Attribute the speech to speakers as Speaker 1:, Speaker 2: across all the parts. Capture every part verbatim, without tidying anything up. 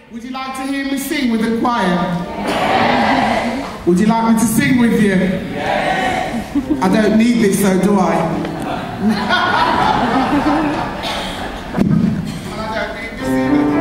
Speaker 1: Would you like to hear me sing with the choir? Yes. Would you like me to sing with you? Yes. I don't need this though, do I? And I don't need this either.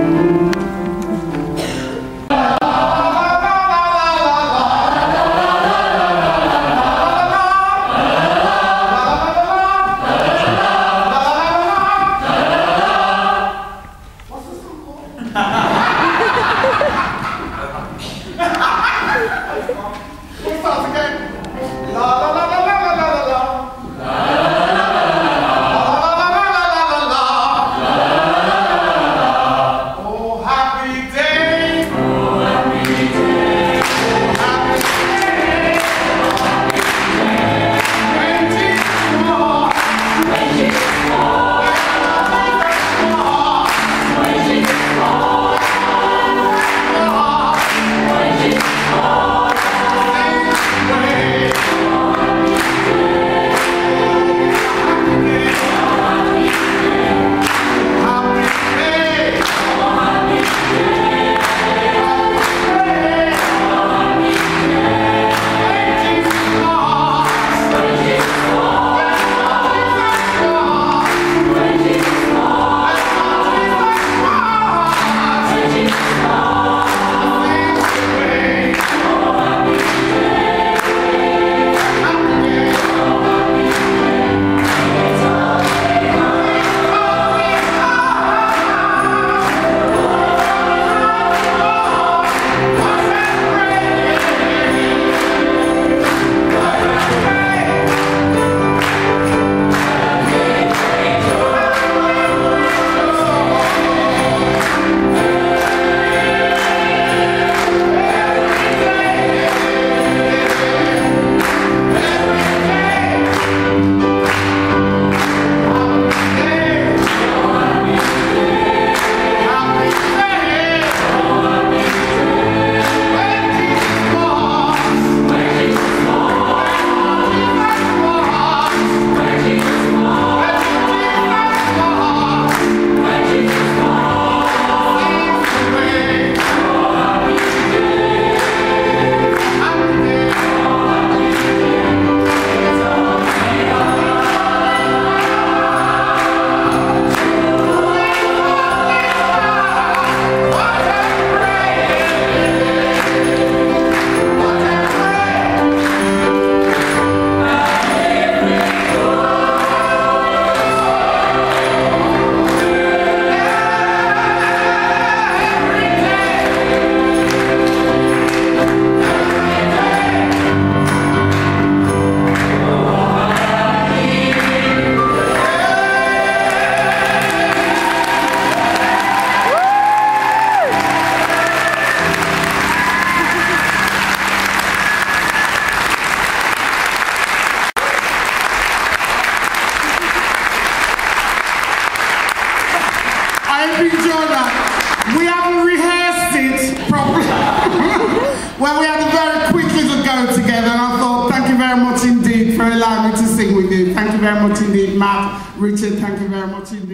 Speaker 1: We haven't rehearsed it properly. Well, we had a very quick little go together, and I thought, thank you very much indeed for allowing me to sing with you. Thank you very much indeed, Matt, Richard, thank you very much indeed.